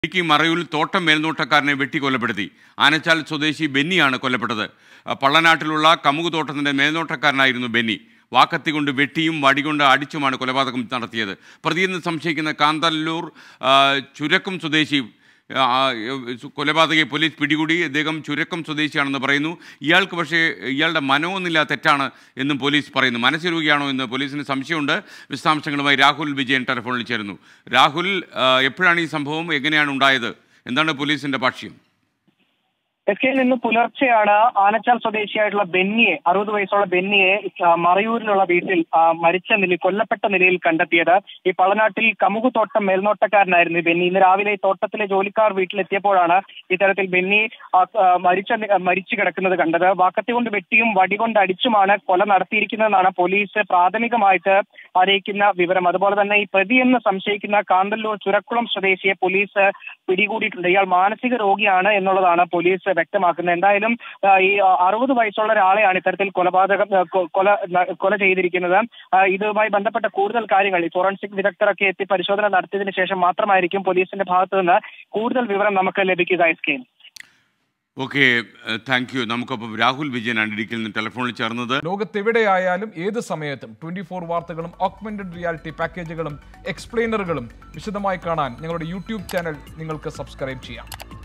ഇടുക്കി മറയൂരിൽ തോട്ടം മേൽനോട്ടക്കാരനെ വെട്ടിക്കൊലപ്പെടുത്തി. ആനച്ചാൽ സ്വദേശി ബെന്നിയാണ് കൊല്ലപ്പെട്ടത്. പള്ളനാട്ടിലുള്ള കമുക് തോട്ടത്തിൻ്റെ മേൽനോട്ടക്കാരനായിരുന്നു ബെന്നി. വാക്കത്തി കൊണ്ട് വെട്ടിയും വടികൊണ്ട് അടിച്ചുമാണ് കൊലപാതകം നടത്തിയത്. പ്രതിയെന്ന് സംശയിക്കുന്ന കാന്തല്ലൂർ ചുരക്കം സ്വദേശി കൊലപാതകയെ പോലീസ് പിടികൂടി. അദ്ദേഹം ചുരക്കം സ്വദേശിയാണെന്ന് പറയുന്നു. ഇയാൾക്ക് പക്ഷേ ഇയാളുടെ മനോനില തെറ്റാണ് എന്നും പോലീസ് പറയുന്നു. മനസ്സുരോഗിയാണോ എന്ന് പോലീസിന് സംശയമുണ്ട്. വിശദാംശങ്ങളുമായി രാഹുൽ വിജയൻ ടെലിഫോണിൽ ചേരുന്നു. രാഹുൽ, എപ്പോഴാണ് ഈ സംഭവം, എങ്ങനെയാണ് ഉണ്ടായത്, എന്താണ് പോലീസിന്റെ ഭാഷ്യം? ഇന്ന് പുലർച്ചെയാണ് ആനച്ചാൽ സ്വദേശിയായിട്ടുള്ള ബെന്നിയെ, 60 വയസ്സുള്ള ബെന്നിയെ മറയൂരിലുള്ള വീട്ടിൽ കൊല്ലപ്പെട്ട നിലയിൽ കണ്ടെത്തിയത്. ഈ പള്ളനാട്ടിൽ കമുക് തോട്ടം മേൽനോട്ടക്കാരനായിരുന്നു ബെന്നി. ഇന്ന് രാവിലെ തോട്ടത്തിലെ ജോലിക്കാർ വീട്ടിലെത്തിയപ്പോഴാണ് ഇത്തരത്തിൽ ബെന്നി മരിച്ചു കിടക്കുന്നത് കണ്ടത്. വാക്കത്തി കൊണ്ട് വെട്ടിയും വടികൊണ്ട് അടിച്ചുമാണ് കൊല നടത്തിയിരിക്കുന്നതെന്നാണ് പോലീസ് പ്രാഥമികമായിട്ട് അറിയിക്കുന്ന വിവരം. അതുപോലെ തന്നെ ഈ പ്രതിയെന്ന് സംശയിക്കുന്ന കാന്തല്ലൂർ ചുരക്കുളം സ്വദേശിയെ പോലീസ് പിടികൂടിയിട്ടുണ്ട്. ഇയാൾ മാനസിക രോഗിയാണ് എന്നുള്ളതാണ് പോലീസ് വ്യക്തമാക്കുന്നത്. എന്തായാലും ഈ 60 വയസ്സുള്ള ഒരാളെയാണ് ഇത്തരത്തിൽ കൊല ചെയ്തിരിക്കുന്നത്. ഇതുമായി ബന്ധപ്പെട്ട കൂടുതൽ കാര്യങ്ങൾ ഈ ഫോറൻസിക് വിദഗ്ധരൊക്കെ എത്തി പരിശോധന നടത്തിയതിനു ശേഷം മാത്രമായിരിക്കും പോലീസിന്റെ ഭാഗത്തു നിന്ന് കൂടുതൽ വിവരം നമുക്ക് ലഭിക്കുക. Okay, thank you. നമുക്കൊപ്പം രാഹുൽ വിജയനാണ് ഇടുക്കിയിൽ നിന്ന് ടെലിഫോണിൽ ചേർന്നത്. ലോകത്തെവിടെയായാലും ഏത് സമയത്തും 24 വാർത്തകളും ഓഗ്മെന്റഡ് റിയാലിറ്റി പാക്കേജുകളും എക്സ്പ്ലെയിനറുകളും വിശദമായി കാണാൻ ഞങ്ങളുടെ യൂട്യൂബ് ചാനൽ നിങ്ങൾക്ക് സബ്സ്ക്രൈബ് ചെയ്യാം.